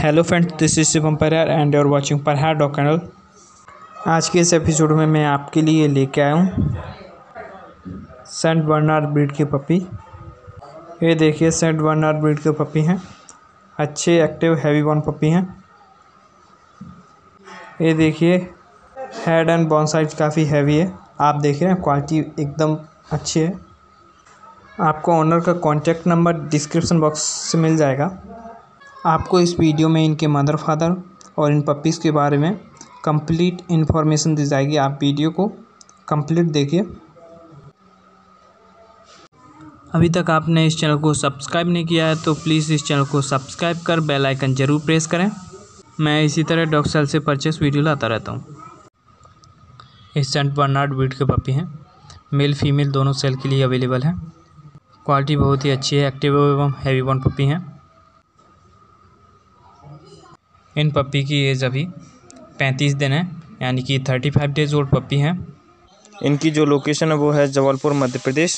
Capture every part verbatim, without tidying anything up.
Hello friends, this is Shivam Parihar and you are watching Parihar dog channel. आज के इस episode में मैं आपके लिए लेके आया हूँ सेंट बर्नार्ड ब्रीड के पपी। ये देखिए, सेंट बर्नार्ड ब्रीड के पपी हैं। अच्छे एक्टिव हैवी बोन पपी हैं। ये देखिए, हेड एंड बोन साइज काफ़ी हैवी है। आप देख रहे हैं, क्वालिटी एकदम अच्छी है। आपको ओनर का कॉन्टैक्ट नंबर डिस्क्रिप्शन बॉक्स से मिल जाएगा। आपको इस वीडियो में इनके मदर फादर और इन पपीज़ के बारे में कंप्लीट इन्फॉर्मेशन दी जाएगी। आप वीडियो को कंप्लीट देखिए। अभी तक आपने इस चैनल को सब्सक्राइब नहीं किया है तो प्लीज़ इस चैनल को सब्सक्राइब कर बेल आइकन ज़रूर प्रेस करें। मैं इसी तरह डॉग सेल से परचेस वीडियो लाता रहता हूँ। इस सेंट बर्नार्ड ब्रीड के पपी हैं। मेल फीमेल दोनों सेल के लिए अवेलेबल हैं। क्वालिटी बहुत ही अच्छी है। एक्टिव एवं हैवी बोन पपी हैं। इन पपी की एज अभी पैंतीस दिन है, यानी कि पैंतीस डेज ओल्ड पपी हैं। इनकी जो लोकेशन है वो है जबलपुर, मध्य प्रदेश।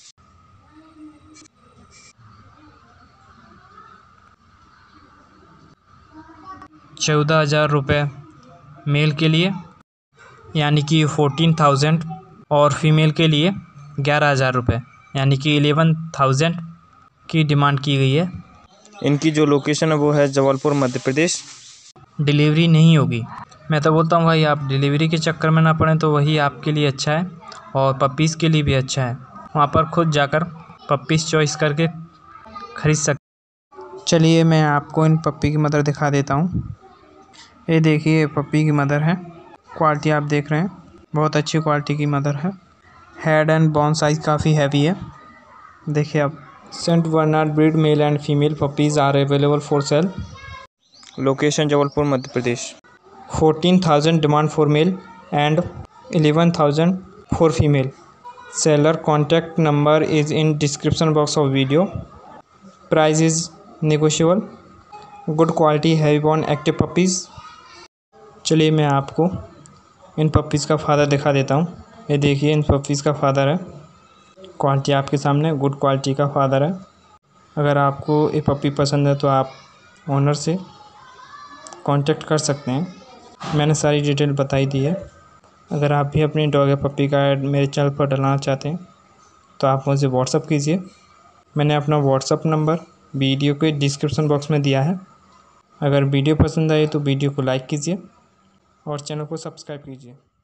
चौदह हज़ार रुपये मेल के लिए, यानी कि फोर्टीन थाउजेंड, और फीमेल के लिए ग्यारह हज़ार रुपये, यानी कि एलेवन थाउजेंड की डिमांड की गई है। इनकी जो लोकेशन है वो है जबलपुर, मध्य प्रदेश। डिलीवरी नहीं होगी। मैं तो बोलता हूँ भाई, आप डिलीवरी के चक्कर में ना पड़ें तो वही आपके लिए अच्छा है और पपीज़ के लिए भी अच्छा है। वहाँ पर खुद जाकर पपीज़ चॉइस करके ख़रीद सकते। चलिए मैं आपको इन पपी की मदर दिखा देता हूँ। ये देखिए, पपी की मदर है। क्वालिटी आप देख रहे हैं, बहुत अच्छी क्वालिटी की मदर है। हेड एंड बोन साइज़ काफ़ी हैवी है। देखिए आप, saint bernard breed male and female puppies are available for sale. Location Jabalpur, Madhya Pradesh. Fourteen thousand demand for male and eleven thousand for female. Seller contact number is in description box of video. Price is negotiable. Good quality heavy bone active puppies. चलिए मैं आपको इन puppies का father दिखा देता हूँ। ये देखिए, इन पपीज़ का फादर है। क्वालिटी आपके सामने गुड क्वालिटी का फादर है। अगर आपको ये पपी पसंद है तो आप ओनर से कांटेक्ट कर सकते हैं। मैंने सारी डिटेल बताई दी है। अगर आप भी अपनी डॉग या पपी का ऐड मेरे चैनल पर डलाना चाहते हैं तो आप मुझे व्हाट्सअप कीजिए। मैंने अपना व्हाट्सअप नंबर वीडियो के डिस्क्रिप्शन बॉक्स में दिया है। अगर वीडियो पसंद आए तो वीडियो को लाइक कीजिए और चैनल को सब्सक्राइब कीजिए।